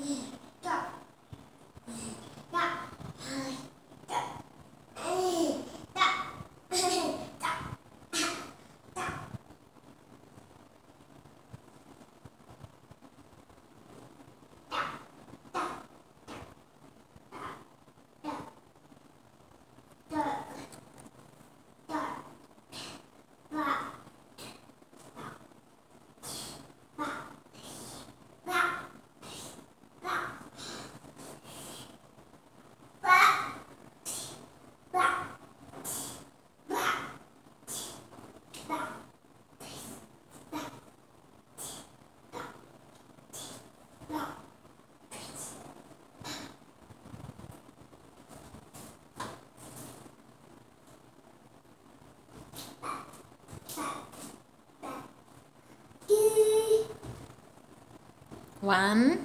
1,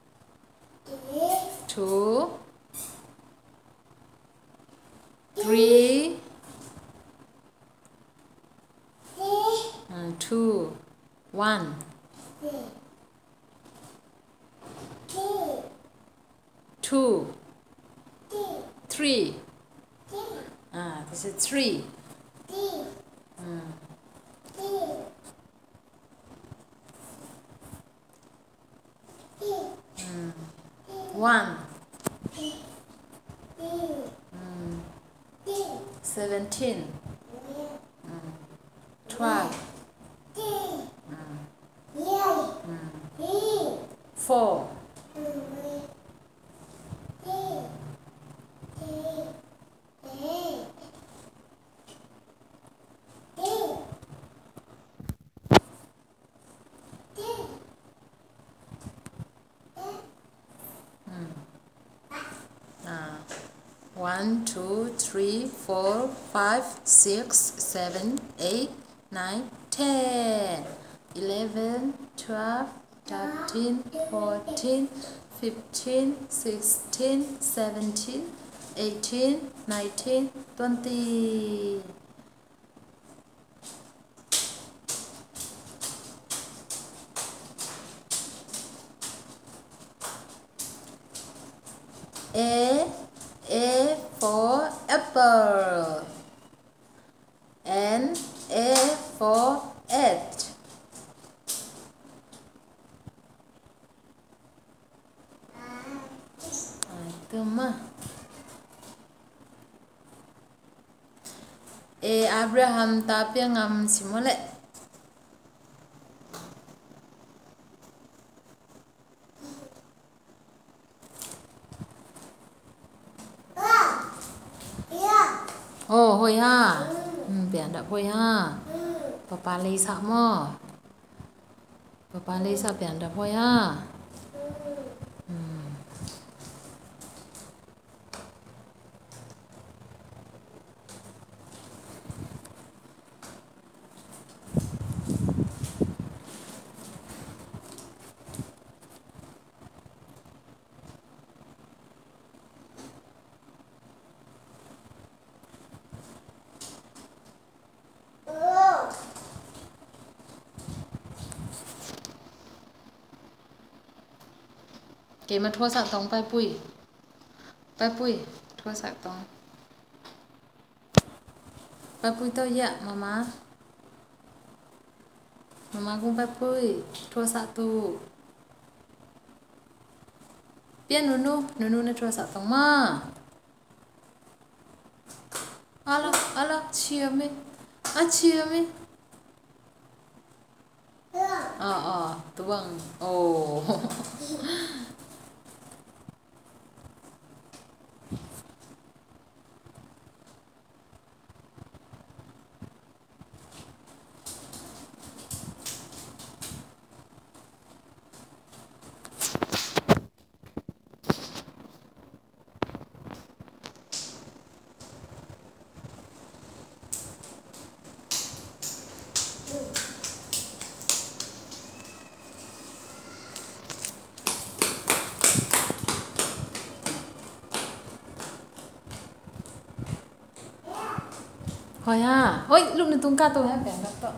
2, 3, 2, 1, 2, 3. This is 3. 1, 17, 12, 4, 1, 2, 3, 4, 5, 6, 7, 8, 9, 10, 11, 12, 13, 14, 15, 16, 17, 18, 19, 20. A for apple. And A for egg. Itu mah. Abraham tapi ngam simole. Oh, hoi ha. Biển đã hoi ha. Papa lấy sao mò. Papa lấy sao biển đã hoi ha. Kể mà thua sạc tông bay bụi thua sạc tông bay bụi tao dạ mama cũng bay bụi thua sạc tu biết nunu nó thua sạc tông mà alo chia mi tuang Hồi ha, ôi lúc này tung ca tôi hay bèn gặp tọ.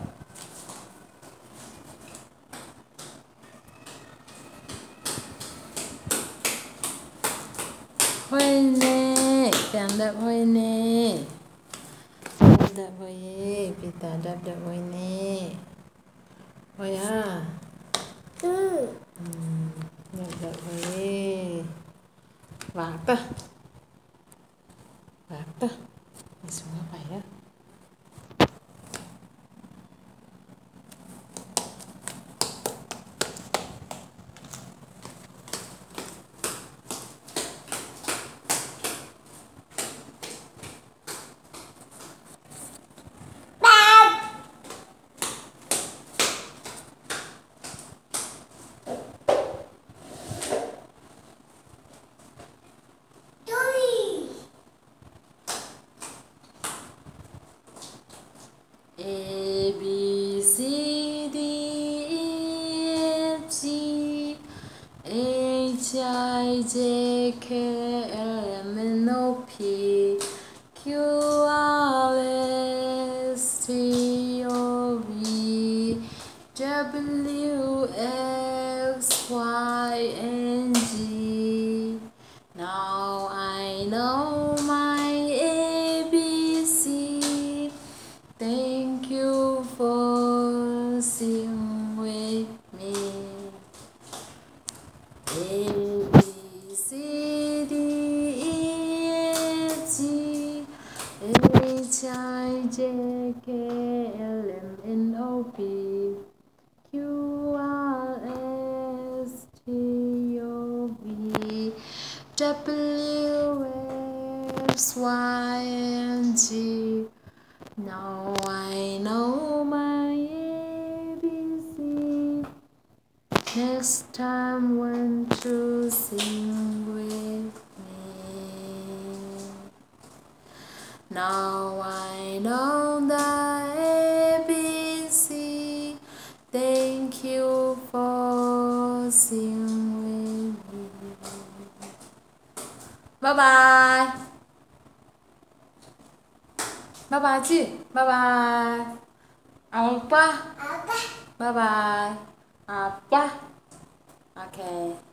Hoi nè,ပြန်တဲ့ hoi nè, ပြန်တဲ့ hoi ye, ပြန်တဲ့ hoi nè, hoi ha, ပြန်တဲ့ hoi ye, วางตะ đi xuống nó phải á. A B C D E F G H I J K L M N O P Q R S T U V W X Y and Z. Now I know my ABC. Thank you for singing with me. A B C D E F G H I J K L M N O P Q R S T U V W X Y and Z. Now I know my ABC. Next time want to sing with me. Now I know the ABC. Thank you for singing with me. Bye bye. Bye bye chị. Bye bye. Apa? Bye bye. Apa? Okay.